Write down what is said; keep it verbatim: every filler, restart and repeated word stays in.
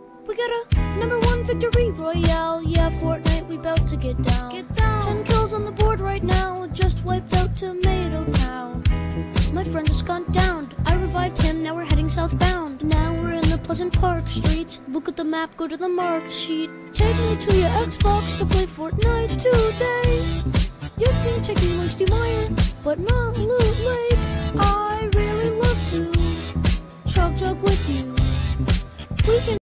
We got a number one victory royale. Yeah, Fortnite, we bout to get down. Get down. Ten kills on the board right now. Just wiped out Tomato Town. My friend just gone down. I revived him, now we're heading southbound. Now we're in the Pleasant Park streets. Look at the map, go to the marked sheet. Take me to your Xbox to play Fortnite today. You can take me Moisty Mire, but not Loot Lake. I really love to Chug Chug with you. We can